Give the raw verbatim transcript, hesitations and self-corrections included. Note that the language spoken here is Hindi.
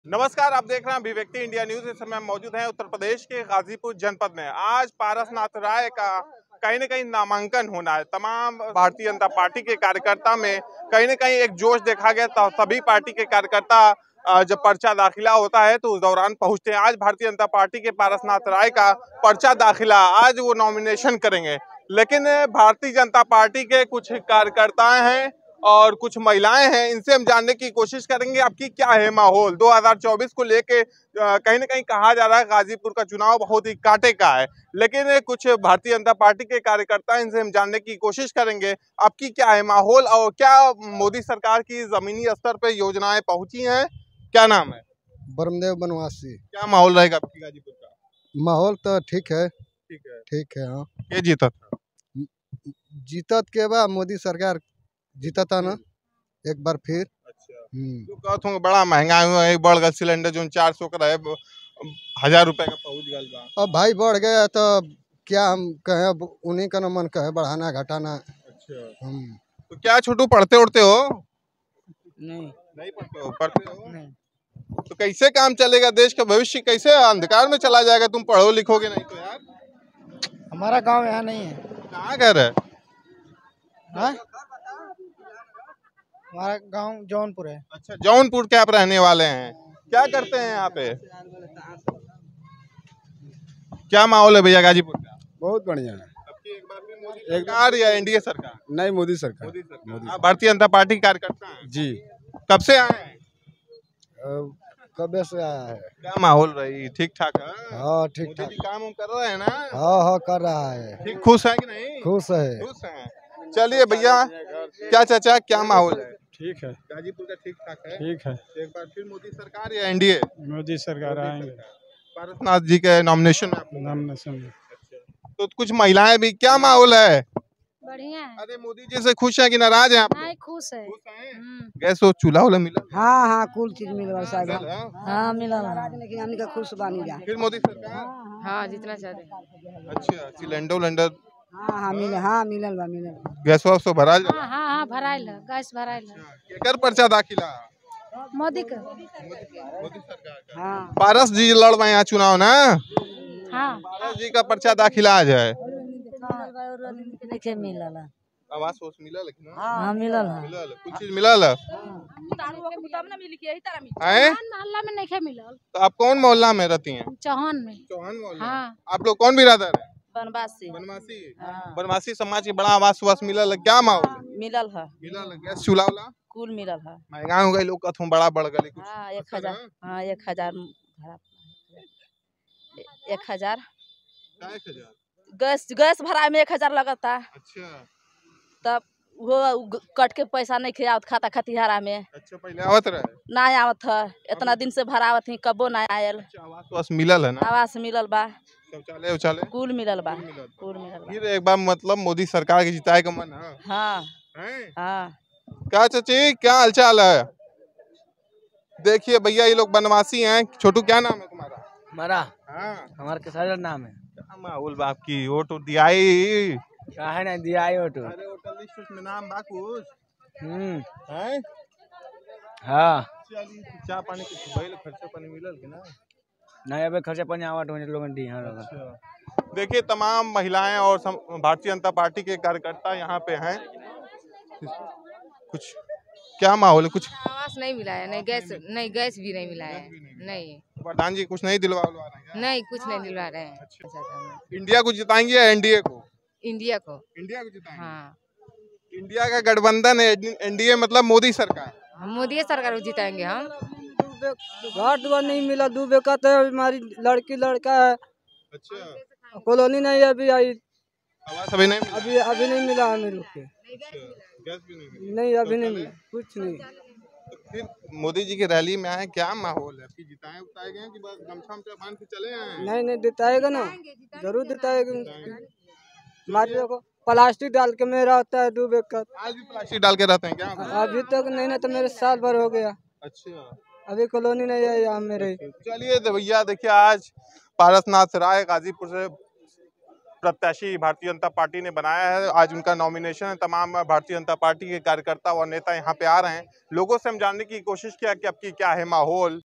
नमस्कार, आप देख रहे हैं अभिव्यक्ति इंडिया न्यूज। इस समय हम मौजूद हैं उत्तर प्रदेश के गाजीपुर जनपद में। आज पारसनाथ राय का कहीं न कहीं नामांकन होना है। तमाम भारतीय जनता पार्टी के कार्यकर्ता में कहीं न कहीं एक जोश देखा गया। तो सभी पार्टी के कार्यकर्ता जब पर्चा दाखिला होता है तो उस दौरान पहुंचते हैं। आज भारतीय जनता पार्टी के पारसनाथ राय का पर्चा दाखिला, आज वो नॉमिनेशन करेंगे। लेकिन भारतीय जनता पार्टी के कुछ कार्यकर्ता हैं और कुछ महिलाएं हैं, इनसे हम जानने की कोशिश करेंगे आपकी क्या है माहौल। दो हज़ार चौबीस को लेके कहीं ना कहीं कहा जा रहा है गाजीपुर का चुनाव बहुत ही कांटे का है, लेकिन कुछ भारतीय जनता पार्टी के कार्यकर्ता, इनसे हम जानने की कोशिश करेंगे आपकी क्या है माहौल और क्या मोदी सरकार की जमीनी स्तर पे योजनाएं पहुंची हैं। क्या नाम है? ब्रह्मदेव बनवासी। क्या माहौल रहेगा आपकी गाजीपुर का? माहौल तो ठीक है, ठीक है, ठीक है। हाँ, ये जीता था, जीतत के बाद मोदी सरकार जीता था ना एक बार फिर। अच्छा, हम्म। जो कहत हूँ बड़ा महंगा हुआ है, बढ़ गया सिलेंडर जो चार सौ का रहे हजार रुपए का पहुंच गया बा। अब भाई बढ़ गया तो क्या हम कहें, अब उन्हीं का न मन कहे बढ़ाना घटाना। अच्छा, हम तो क्या छोटू पढ़ते उड़ते हो? नहीं नहीं पढ़ते हो? पढ़ते हो नहीं। तो कैसे काम चलेगा? देश का भविष्य कैसे अंधकार में चला जाएगा? तुम पढ़ो लिखोगे नहीं तो यार। हमारा गांव यहाँ नहीं है। कहाँ घर है? हाँ? हमारा गांव जौनपुर है। अच्छा, जौनपुर के आप रहने वाले हैं। क्या करते हैं यहाँ पे? क्या माहौल है भैया गाजीपुर का? बहुत बढ़िया है। अब की एक बार फिर मोदी सरकार या एनडीए सरकार? नहीं, मोदी सरकार। मोदी सरकार। आप भारतीय जनता पार्टी के कार्यकर्ता हैं? जी। कब से आए हैं? कब से आया है? क्या माहौल रही? ठीक ठाक है? हाँ, ठीक मोदी ठाक। जी काम उम कर रहे हैं ना? हाँ हाँ, कर रहा है। ठीक, खुश है कि नहीं? खुश है। खुश हैं। चलिए भैया, क्या चाचा क्या माहौल है? ठीक है, गाजीपुर का ठीक ठाक है? ठीक है। एक बार फिर मोदी सरकार या एनडीए? मोदी सरकार आएंगे। पारसनाथ जी के नॉमिनेशन में आप लोग? नॉमिनेशन में। तो कुछ महिलाएं भी, क्या माहौल है? बढ़िया है। अरे मोदी जी से खुश है कि नाराज है आप? नहीं, खुश है। खुश हैं? हम्म। गैस और चूल्हा वाला मिला? हाँ हाँ, कुल चीज मिलल साहब। मिलल, हाँ? हाँ मिलल, लेकिन हमनी का खुश बानी जा। फिर मोदी सरकार? हाँ, जितना चाहते। अच्छा, सिलेंडर उलेंडर हाँ हाँ मिले, हाँ मिलल बा, मिलल बा। गैस वास तो भराल हाँ हाँ हाँ, भराइल है, गैस भराइल है। केकर पर्चा दाखिला? मोदी का। मोदी सरकार का। हाँ पारस जी लड़ रहे हैं चुनाव ना? हाँ पारस जी का पर्चा दाखिला आज है। नहीं मिलल। आवास वास मिला लेकिन? हाँ मिलल है। मिलल, कुछ चीज मिलल है? हैं? मोहल्ला में नहीं मिलल। तो आप कौन मोहल्ला में रहती हैं? चौहान में। चौहान मोहल्ला। हाँ। आप लोग कौन बिरादर है? बनवासी। बनवासी। हाँ। बनवासी समाज के बड़ा आवास वास मिलल है, क्या माहौल है? मिलल है, मिलल है, गैस चूल्हा वाला कुल मिलल है। महंगा हो गई, लोग कहते हैं बड़ा बढ़ गई कुछ। हाँ एक असर हजार, है? हाँ एक हजार भरा, एक हजार क्या एक हजार? गैस गैस भराए में एक हजार लगता। अच्छा, तब वो ग- कट के पैसा नहीं खियावत खाता खतिहारा में। अच्छा पहले आवत रहे? ना आवत है, इतना दिन से भरावत ही, कबो ना आयल। अच्छा, आवास वास मिलल है ना? आवास मिलल बा, शौचालय उचालय कुल मिलल बा, कुल मिलल बा। कुल मिलल बा। फिर एक बार मतलब मोदी सरकार के जिताए का मन है? हाँ हैं? हाँ। क्या चाची, क्या हालचाल है? देखिए भैया, ये लोग बनवासी हैं। छोटू क्या नाम है तुम्हारा? हमारा हाँ, हमारा किसान नाम है। क्या माहौल बाप की, वोट दिया ही? काहे ना दिया आई ऑटो। अरे होटल लिस्ट में नाम बा कुछ? हम्म। हैं? हाँ, चलिए, चाय पानी कुछ भइल, खर्चा पानी मिलल कि ना? नहीं अबे खर्चा पानी आवट होने लोगन दी हां लोगन। अच्छा। देखिए, तमाम महिलाएं और सम, भारतीय जनता पार्टी के कार्यकर्ता यहाँ पे हैं। कुछ क्या माहौल है? कुछ आवास नहीं मिला है, नहीं गैस, नहीं गैस भी नहीं मिला है। नहीं प्रधान जी कुछ नहीं दिलवा उलवा रहे हैं? नहीं, कुछ नहीं दिलवा रहे हैं। अच्छा। इंडिया को जिताएंगे या एनडीए को? इंडिया को। इंडिया को जिताएंगे। हाँ, इंडिया का गठबंधन है, एनडीए मतलब मोदी सरकार। हम मोदी सरकार को जिताएंगे हम। घर दुआर नहीं मिला, दो बेकत है, हमारी लड़की लड़का है, अच्छा, कॉलोनी नहीं अभी आई, आवास अभी नहीं मिला? अभी अभी नहीं मिला हमें लोग के। अच्छा, गैस भी नहीं मिला? नहीं अभी नहीं मिला, कुछ नहीं। तो फिर मोदी जी की रैली में आए, क्या माहौल है? आपकी जिताए उताए गए कि बस गमछा उमछा बांध के चले आए? नहीं नहीं दिताएगा ना, जरूर दिताएगा। हमारे लोग को प्लास्टिक डाल के मेरा होता है दो बेकत। आज भी प्लास्टिक डाल के रहते हैं क्या? अभी तक नहीं, ना तो मेरे साल भर हो गया, अच्छा, अभी कॉलोनी नहीं आई यहाँ मेरे। चलिए तो भैया देखिए, आज पारसनाथ राय गाजीपुर से प्रत्याशी भारतीय जनता पार्टी ने बनाया है। आज उनका नॉमिनेशन है। तमाम भारतीय जनता पार्टी के कार्यकर्ता और नेता यहाँ पे आ रहे हैं। लोगों से हम जानने की कोशिश किया कि आपकी क्या है माहौल।